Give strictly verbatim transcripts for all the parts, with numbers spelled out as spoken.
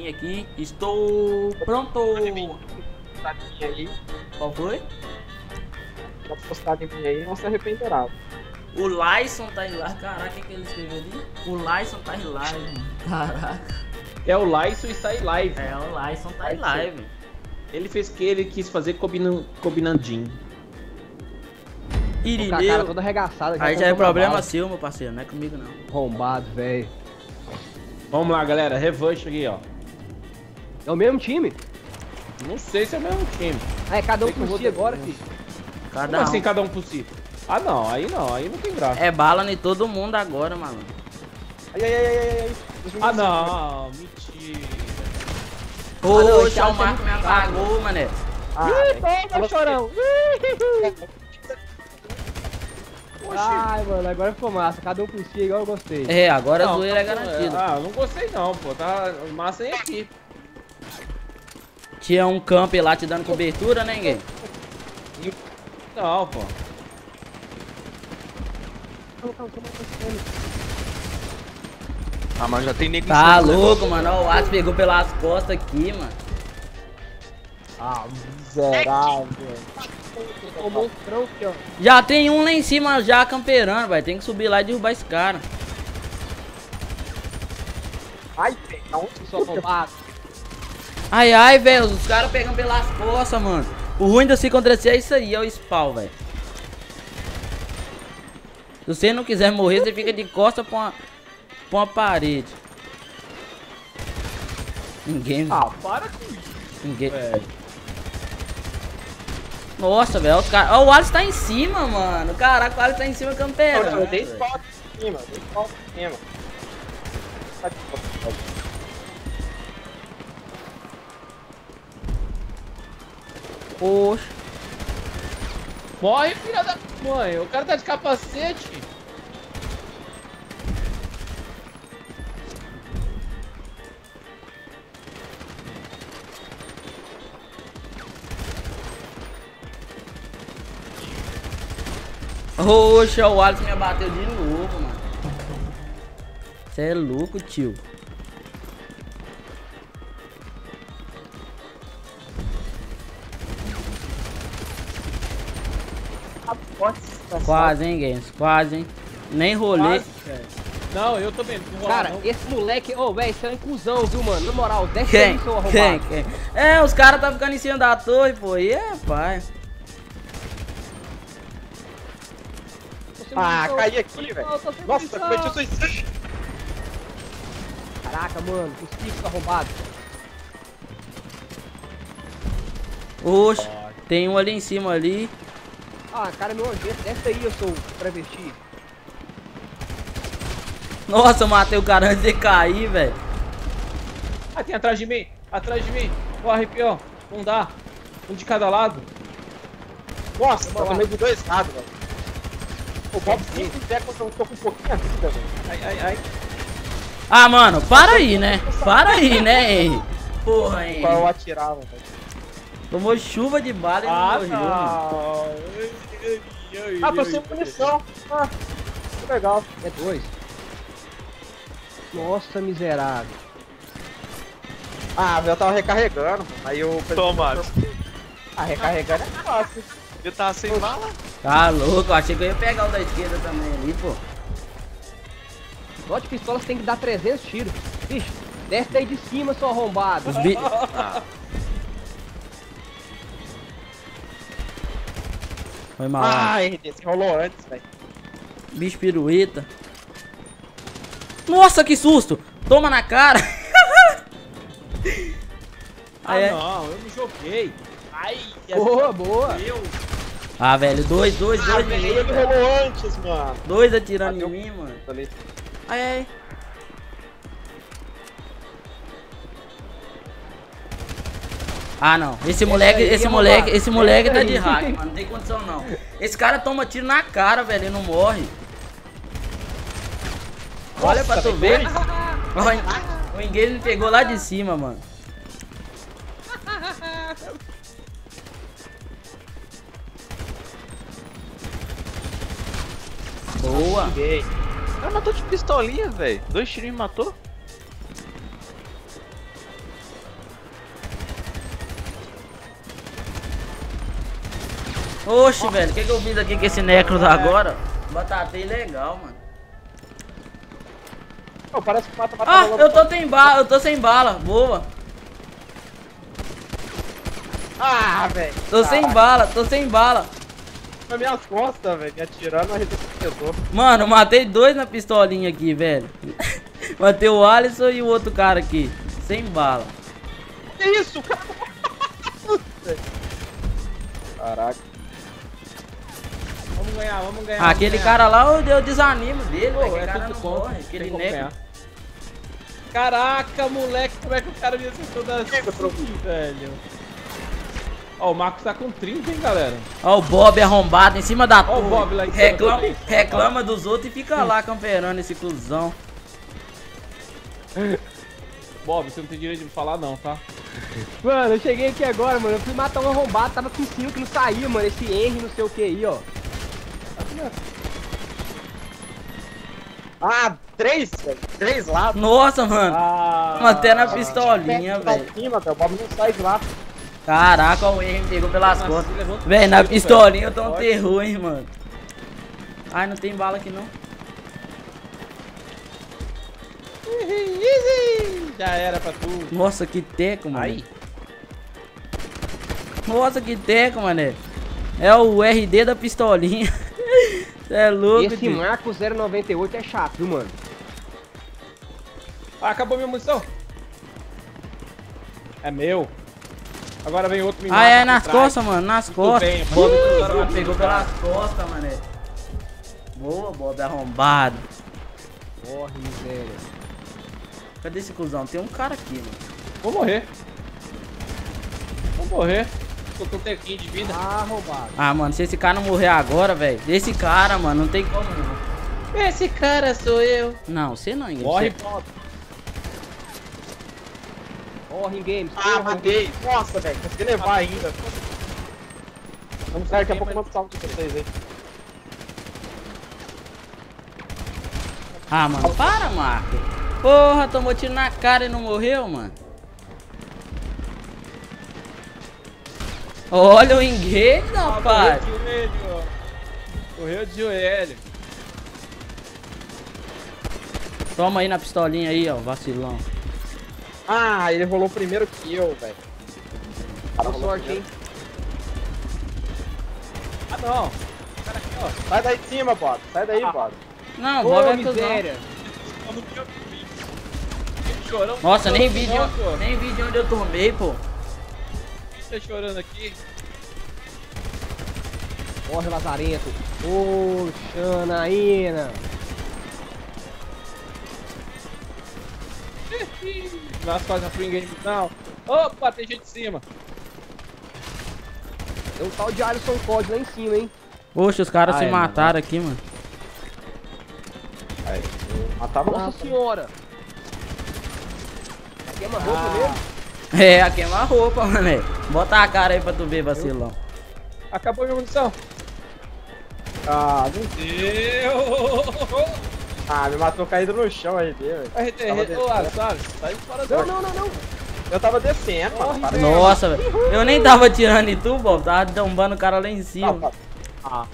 mim aqui. Estou pronto. Aí. Qual foi? Pode postar em mim aí, não se arrependerá. O Lyson tá em live. Caraca, o que, que ele escreveu ali? O Lyson tá em live, mano. Caraca. É o Lyson e sai live. É, o Lyson tá em live. Ele fez que ele quis fazer combinandinho. Combinandinho. Irineu. Com a cara toda arregaçada. Aí já é problema seu, meu parceiro, não é comigo não. Arrombado, velho. Vamos lá, galera. Revanche aqui, ó. É o mesmo time? Não sei se é o mesmo time. Ah, é cada um Sei que eu por vou si ter- agora, filho. Cada Como um. assim, cada um por si? Ah, não. Aí não. Aí não tem graça. É bala em todo mundo agora, mano. Ai, ai, ai, ai, ai. Ah, não. Mentira. Poxa, não, o Marco me apagou, mané. Ah, Ih, velho. toma, chorão. Ai, mano, agora ficou massa. Cada um por si, igual eu gostei. É, agora a Não, zoeira é tá- garantida. Ah, não gostei não, pô. Tá massa em equipe. Tinha um camp lá te dando cobertura, né, ninguém? Não, pô. Ah, mas já tem nego em Tá cima do louco, negócio. mano. Ó, o Atos pegou pelas costas aqui, mano. Ah, miserável. O monstrão aqui, ó. Já tem um lá em cima já camperando, vai. Tem que subir lá e derrubar esse cara. Ai, velho. Aonde Só arrombado. Ai, ai, velho. Os caras pegam pelas costas, mano. O ruim de se acontecer é isso aí, é o spawn, velho. Se você não quiser morrer, você fica de costas pra uma, pra uma parede. Ninguém. Ah, para com isso, Ninguém. velho. Nossa, velho. Os caras. Ó, o Alisson tá em cima, mano. Caraca, o Alisson tá em cima camperando. Eu dei velho. spot em cima, eu dei spot em cima. Tá de spot. Poxa. Morre, filha da mãe. O cara tá de capacete. Poxa, o Alisson me abateu de novo, mano. Você é louco, tio. Quase, hein, Games? Quase, hein? Nem rolê. Quase, velho. Não, eu tô vendo. Não vou lá, Cara, não. esse moleque, ô, velho, você é um inclusão, viu, mano? Na moral, desce Quem? aí, seu arrombado. Quem? Quem? É, os caras tá ficando em cima da torre, pô. E é, pai. Você Ah, não- caí aqui, velho. Não, tô sem Nossa, munição. cometi o suicídio. Caraca, mano, os picos arrombados. Oxe, tem um ali em cima ali. Ah, cara, meu nojento, desce aí, eu sou travesti. Nossa, eu matei o cara antes de cair, velho. Ah, tem atrás de mim. Atrás de mim. Corre, pior. Não dá. Um de cada lado. Nossa, eu tomei de dois lados, velho. O Bob sempre der quando eu tô com um pouquinho de vida, velho. Ai, ai, ai. Ah, mano, para aí, né? Para aí, né, Henry? Porra, Henry. Pra eu atirar, velho. Tomou chuva de bala e Ah, não morreu, mano. não. Ah, tô sem munição. Ah, que legal. É dois. Nossa, miserável. Ah, eu tava recarregando, mano. Aí eu... Toma. Ah, recarregando é fácil. Eu tava sem bala. Tá louco, eu achei que eu ia pegar o da esquerda também ali, pô. Só de pistola você tem que dar trezentos tiros. Bicho, desce daí de cima, seu arrombado. Os bi... Ah, Foi mal. Ah, R D, você rolou antes, velho. Bicho pirueta. Nossa, que susto! Toma na cara! Ah, Aí, aí. não. Eu me joguei. Ai, Boa, boa. Deus. Ah, velho, dois, dois, Ah, dois, velho, em mim, ele velho. rolou antes, mano. Dois atirando Bateu. em mim, mano. Ali. Ai, ai. Ah, não. Esse moleque, aí, esse é moleque, roubado. esse moleque Esse tá aí. de hack, mano. Não tem condição, não. Esse cara toma tiro na cara, velho, e não morre. Olha pra tu ver. O Enguejo me pegou lá de cima, mano. Boa. Peguei. ela matou de pistolinha, velho. Dois tiros me matou. Oxe, velho, o que, que eu fiz aqui com esse Necros agora? Batatei legal, mano. Pô, parece que mata, mata Ah, logo. eu tô sem bala, eu tô sem bala. Boa. Ah, velho. Tô sem bala, tô sem bala. Nas minhas costas, velho. Me atirando, a gente pesou. Mano, eu matei dois na pistolinha aqui, velho. Matei o Alisson e o outro cara aqui. Sem bala. Que isso, cara? Caraca. Vamos ganhar, vamos ganhar. Ah, aquele vamos ganhar. cara lá, eu, eu desanimo dele, Pô, velho. é Aquele cara tudo não contra, morre, tem aquele como negro. ganhar. Caraca, moleque, como é que o cara me acertou da assim, velho? Ó, o Marcos tá com trinta, hein, galera? Ó o Bob arrombado em cima da Ó o torre. Bob lá em cima reclama, também. reclama dos outros e fica lá camperando esse cuzão. Bob, você não tem direito de me falar não, tá? Mano, eu cheguei aqui agora, mano. Eu fui matar um arrombado, tava com cinco que não saía, mano. Esse Henry, não sei o que aí, ó. Ah, três, velho. Três lados. Nossa, mano. Ah, Até na pistolinha, Pra velho. cima, velho. O Bob não sai de lá. Caraca, o Henry me pegou pelas Nossa, costas. levanta o Velho, na tiro, pistolinha eu tô um velho. terror, hein, mano. Ai, não tem bala aqui não. Já era pra tudo. Nossa, que teco, mano. Aí. Nossa, que teco, mané. É o R D da pistolinha. Cê é louco, Esse tio. Marco zero noventa e oito é chato, viu, mano? Ah, acabou minha munição. É meu. Agora vem outro me Ah, mata é por nas trás. costas, mano, nas Tudo costas. bem, Bob mano. cruzou, Tudo pegou bem. pelas costas, mané. Boa, Bob arrombado. Morre, miséria. Cadê esse cuzão? Tem um cara aqui, mano. Vou morrer. Vou morrer. Tô com um tequinho de vida. Ah, arrombado. Ah, mano, se esse cara não morrer agora, velho. Esse cara, mano, não tem como não. Esse cara sou eu. Não, você não, Ingrid. Morre, Você- Bob. Morre em games. Ah, porra. matei. Nossa, velho. Consegui levar ainda. Vamos sair, daqui a pouco eu mando salve pra vocês aí. Ah, mano, para, Marco. Porra, tomou tiro na cara e não morreu, mano. Olha o engage, rapaz. Correu de joelho, ó. Correu de joelho. Toma aí na pistolinha aí, ó, vacilão. Ah, ele rolou primeiro que eu, velho. Boa sorte, hein? Ah, não. Cara aqui, ó. Sai daí de cima, Bob. Sai daí, Bob. Não, Ô, Bob é cuzão. miséria. Eu não tinha chorão. Nossa, nem vi vi, de onde, nem vi de onde eu tomei, pô. Tá chorando aqui. Morre, Lazarento. Ô, Xanaína. Nós fazemos free game não. Opa, tem gente em cima. Tem um tal de Alisson Code lá em cima, hein? Poxa, os caras Ai, se mano. mataram aqui, mano. Aí, eu matava lá. Nossa senhora. Queima roupa Ah. mesmo? É, a queima-roupa, mané. Bota a cara aí pra tu ver, vacilão. Acabou minha munição. Ah, não... Deu. ah, me matou caído no chão aí, velho. R T, Tava ô, descendo. ah, sabe? Sai fora Não, da. não, não, não. Eu tava descendo, mano. Para de- Nossa, velho. Eu nem tava tirando em tu, Bob. Tava tombando o cara lá em Ah, cima. tá. Ah,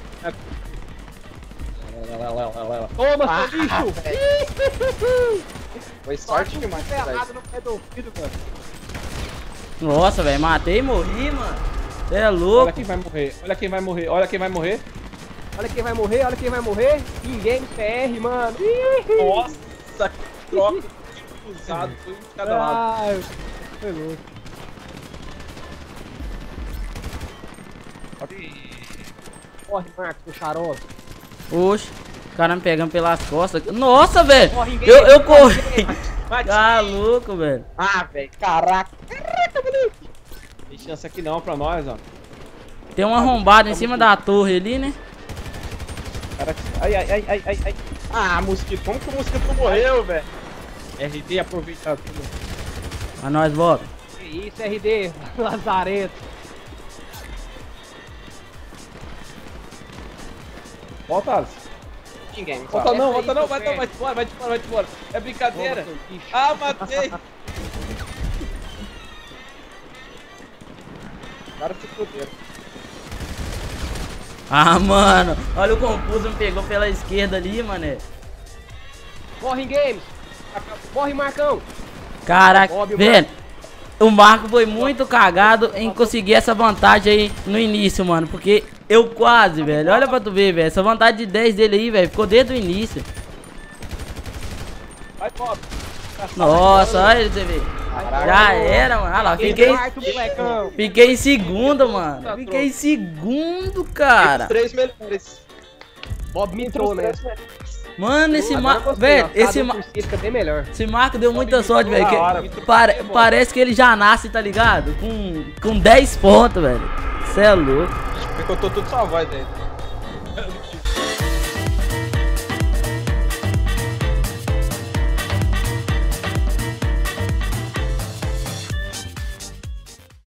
Toma, Ah, seu bicho. velho. Foi sorte demais isso daí. Ferrado no pé do filho, mano. Nossa, velho. Matei e morri, mano. Você é Olha louco. quem vai morrer. Olha quem vai morrer. Olha quem vai morrer. Olha quem vai morrer, olha quem vai morrer. In Game P R, mano. Ih. Nossa, que troca. Que cruzado. Foi um de cada lado. Ai, foi louco. Corre, Marcos, o xarope. Oxe. O cara me pegando pelas costas. Nossa, velho. Corre, ninguém- Eu, eu corre, corri. ninguém. Tá louco, velho. Ah, velho. Caraca. Caraca, moleque. Tem chance aqui não pra nós, ó. Tem um arrombado em cima da torre ali, né? Cara, ai, ai, ai, ai, ai, ai. Ah, mosquito. Como que o mosquito não morreu, velho? R D aproveita tudo. A nós, Bob. Que isso, R D, Lazareto. Volta, Alisson. Ninguém. Volta sabe. não, Essa volta aí não, que vai eu não, vai embora, vai embora, vai embora. É brincadeira. Toma, seu bicho. Ah, matei. Agora se fuderam. Ah, mano. Olha o confuso, me pegou pela esquerda ali, mané. Corre, Games. Corre, Marcão. Caraca, Bob, velho. O Marco foi muito cagado em conseguir essa vantagem aí no início, mano. Porque eu quase, velho. Olha pra tu ver, velho. Essa vantagem de dez dele aí, velho. Ficou desde o início. Vai, Bob. Nossa, olha ele, você vê. Já era, mano. Olha lá, fiquei, Quarto, molecão. fiquei em segundo, mano. Fiquei em segundo, cara. Os três melhores. Bob mitou, né? Mano, esse Agora Marco, gostei, velho, ó. esse Cada um Ma- por si fica bem melhor. esse Marco deu muita sorte, velho. da que- hora. pare- Parece que ele já nasce, tá ligado? Com, com dez pontos, velho. Cê é louco. Picotou tudo sua voz dele.